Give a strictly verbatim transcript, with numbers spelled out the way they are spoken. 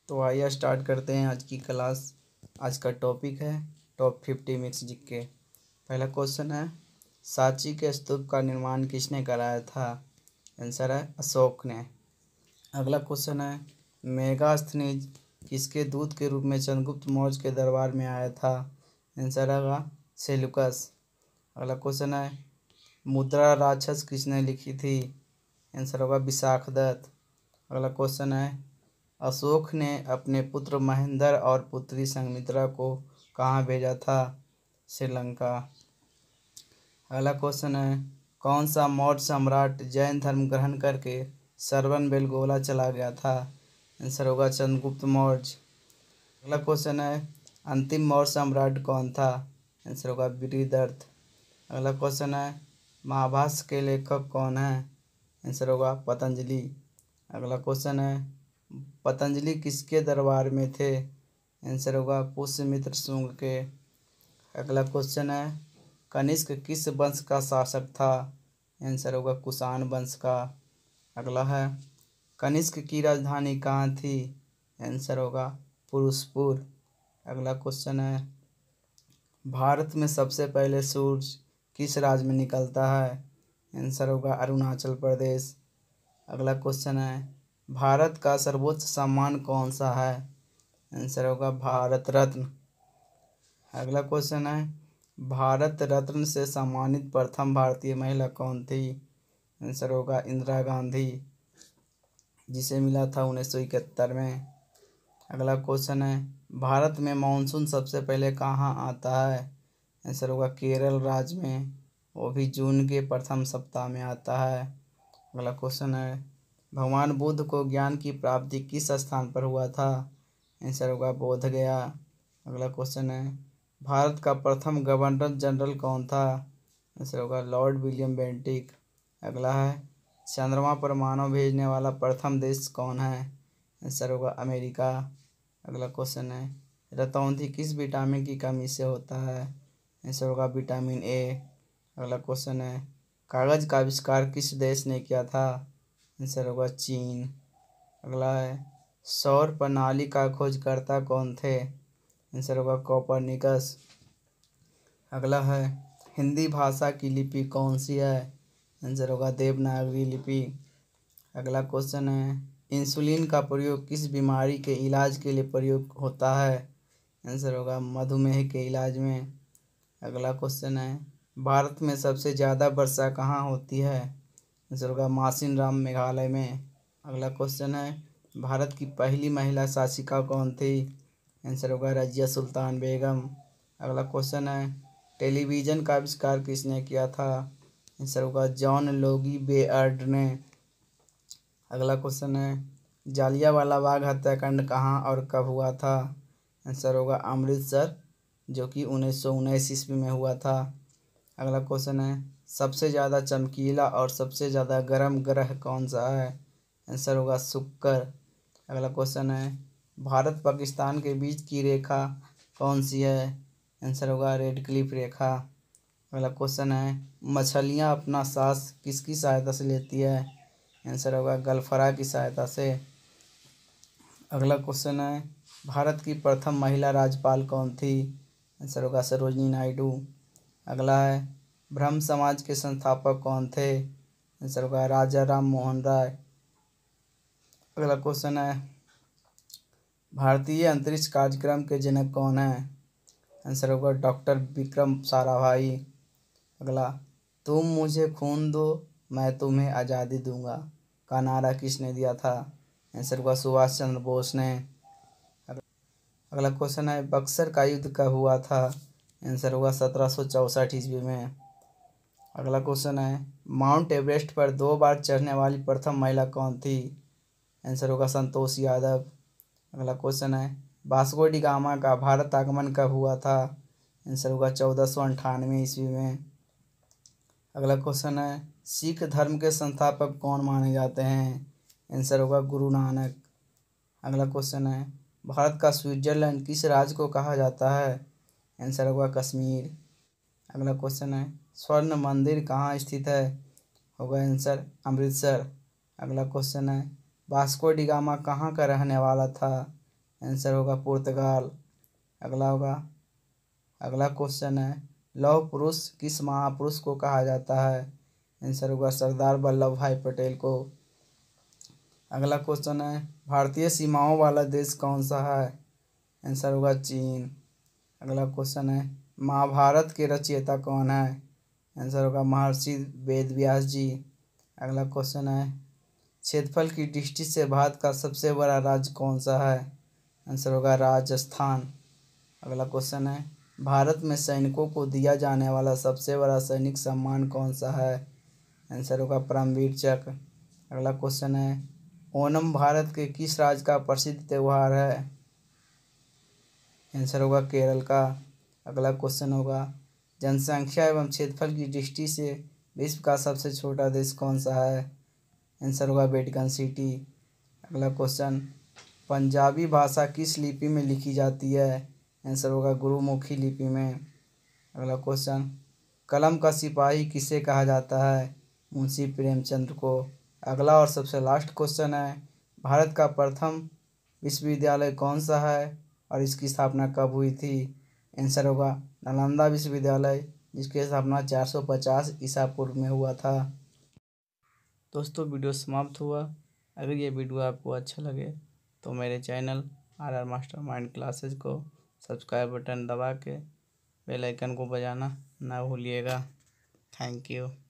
तो आइए स्टार्ट करते हैं आज की क्लास। आज का टॉपिक है टॉप फिफ्टी मिक्स जीके। पहला क्वेश्चन है, सांची के स्तूप का निर्माण किसने कराया था? आंसर है अशोक ने। अगला क्वेश्चन है, मेगास्थनीज किसके दूत के रूप में चंद्रगुप्त मौर्य के दरबार में आया था? आंसर है सेल्यूकस। अगला क्वेश्चन है, मुद्रा राक्षस किसने लिखी थी? आंसर होगा विशाखदत्त। अगला क्वेश्चन है, अशोक ने अपने पुत्र महेंद्र और पुत्री संघमित्रा को कहाँ भेजा था? श्रीलंका। अगला क्वेश्चन है, कौन सा मौर्य सम्राट जैन धर्म ग्रहण करके श्रवण बेलगोला चला गया था? आंसर होगा चंद्रगुप्त मौर्य। अगला क्वेश्चन है, अंतिम मौर्य सम्राट कौन था? आंसर होगा बृहदर्थ। अगला क्वेश्चन है, महाभाष्य के लेखक कौन है? आंसर होगा पतंजलि। अगला क्वेश्चन है, पतंजलि किसके दरबार में थे? आंसर होगा पुष्यमित्र शुंग के। अगला क्वेश्चन है, कनिष्क किस वंश का शासक था? आंसर होगा कुषाण वंश का। अगला है, कनिष्क की राजधानी कहाँ थी? आंसर होगा पुरुषपुर। अगला क्वेश्चन है, भारत में सबसे पहले सूर्य किस राज्य में निकलता है? आंसर होगा अरुणाचल प्रदेश। अगला क्वेश्चन है, भारत का सर्वोच्च सम्मान कौन सा है? आंसर होगा भारत रत्न। अगला क्वेश्चन है, भारत रत्न से सम्मानित प्रथम भारतीय महिला कौन थी? आंसर होगा इंदिरा गांधी, जिसे मिला था उन्नीस सौ इकहत्तर में। अगला क्वेश्चन है, भारत में मानसून सबसे पहले कहाँ आता है? आंसर होगा केरल राज्य में, वो भी जून के प्रथम सप्ताह में आता है। अगला क्वेश्चन है, भगवान बुद्ध को ज्ञान की प्राप्ति किस स्थान पर हुआ था? आंसर होगा बोध गया। अगला क्वेश्चन है, भारत का प्रथम गवर्नर जनरल कौन था? आंसर होगा लॉर्ड विलियम बेंटिक। अगला है, चंद्रमा पर मानव भेजने वाला प्रथम देश कौन है? आंसर होगा अमेरिका। अगला क्वेश्चन है, रतौंधी किस विटामिन की कमी से होता है? आंसर होगा विटामिन ए। अगला क्वेश्चन है, कागज का आविष्कार किस देश ने किया था? आंसर होगा चीन। अगला है, सौर प्रणाली का खोजकर्ता कौन थे? आंसर होगा कोपरनिकस। अगला है, हिंदी भाषा की लिपि कौन सी है? आंसर होगा देवनागरी लिपि। अगला क्वेश्चन है, इंसुलिन का प्रयोग किस बीमारी के इलाज के लिए प्रयोग होता है? आंसर होगा मधुमेह के इलाज में। अगला क्वेश्चन है, भारत में सबसे ज़्यादा वर्षा कहाँ होती है? आंसर होगा मासिनराम मेघालय में। अगला क्वेश्चन है, भारत की पहली महिला शासिका कौन थी? आंसर होगा रजिया सुल्तान बेगम। अगला क्वेश्चन है, टेलीविज़न का आविष्कार किसने किया था? आंसर होगा जॉन लोगी बेअर्ड ने। अगला क्वेश्चन है, जालियांवाला बाग हत्याकांड कहाँ और कब हुआ था? आंसर होगा अमृतसर, जो कि उन्नीस सौ उन्नीस ईस्वी में हुआ था। अगला क्वेश्चन है, सबसे ज़्यादा चमकीला और सबसे ज़्यादा गर्म ग्रह कौन सा है? आंसर होगा शुक्र। अगला क्वेश्चन है, भारत पाकिस्तान के बीच की रेखा कौन सी है? आंसर होगा रेड क्लिफ रेखा। अगला क्वेश्चन है, मछलियाँ अपना सांस किसकी सहायता से लेती है? आंसर होगा गलफरा की सहायता से। अगला क्वेश्चन है, भारत की प्रथम महिला राज्यपाल कौन थी? आंसर होगा सरोजनी नायडू। अगला है, ब्रह्म समाज के संस्थापक कौन थे? आंसर होगा राजा राम मोहन राय। अगला क्वेश्चन है, भारतीय अंतरिक्ष कार्यक्रम के जनक कौन है? आंसर होगा डॉक्टर विक्रम साराभाई। अगला, तुम मुझे खून दो मैं तुम्हें आज़ादी दूंगा का नारा किसने दिया था? आंसर होगा सुभाष चंद्र बोस ने। अगला क्वेश्चन है, बक्सर का युद्ध कब हुआ था? आंसर होगा सत्रह सौ चौंसठ ईस्वी में। अगला क्वेश्चन है, माउंट एवरेस्ट पर दो बार चढ़ने वाली प्रथम महिला कौन थी? आंसर होगा संतोष यादव। अगला क्वेश्चन है, वास्को डी गामा का भारत आगमन कब हुआ था? आंसर होगा चौदह सौ अंठानवे ईस्वी में। अगला क्वेश्चन है, सिख धर्म के संस्थापक कौन माने जाते हैं? आंसर होगा गुरु नानक। अगला क्वेश्चन है, भारत का स्विट्जरलैंड किस राज्य को कहा जाता है? आंसर होगा कश्मीर। अगला क्वेश्चन है, स्वर्ण मंदिर कहाँ स्थित है? होगा आंसर अमृतसर। अगला क्वेश्चन है, वास्को डी गामा कहाँ का रहने वाला था? आंसर होगा पुर्तगाल। अगला होगा अगला क्वेश्चन है, लौह पुरुष किस महापुरुष को कहा जाता है? आंसर होगा सरदार वल्लभ भाई पटेल को। अगला क्वेश्चन है, भारतीय सीमाओं वाला देश कौन सा है? आंसर होगा चीन। अगला क्वेश्चन है, महाभारत के रचयिता कौन है? आंसर होगा महर्षि वेदव्यास जी। अगला क्वेश्चन है, क्षेत्रफल की दृष्टि से भारत का सबसे बड़ा राज्य कौन सा है? आंसर होगा राजस्थान। अगला क्वेश्चन है, भारत में सैनिकों को दिया जाने वाला सबसे बड़ा सैनिक सम्मान कौन सा है? आंसर होगा परमवीर चक्र। अगला क्वेश्चन है, ओणम भारत के किस राज्य का प्रसिद्ध त्यौहार है? आंसर होगा केरल का। अगला क्वेश्चन होगा, जनसंख्या एवं क्षेत्रफल की दृष्टि से विश्व का सबसे छोटा देश कौन सा है? आंसर होगा वेटिकन सिटी। अगला क्वेश्चन, पंजाबी भाषा किस लिपि में लिखी जाती है? आंसर होगा गुरुमुखी लिपि में। अगला क्वेश्चन, कलम का सिपाही किसे कहा जाता है? मुंशी प्रेमचंद को। अगला और सबसे लास्ट क्वेश्चन है, भारत का प्रथम विश्वविद्यालय कौन सा है और इसकी स्थापना कब हुई थी? आंसर होगा नालंदा विश्वविद्यालय, जिसकी स्थापना चार सौ पचास ईसा पूर्व में हुआ था। दोस्तों वीडियो समाप्त हुआ। अगर ये वीडियो आपको अच्छा लगे तो मेरे channel R R Master Mind Classes को सब्सक्राइब बटन दबा के बेल आइकन को बजाना ना भूलिएगा। Thank you.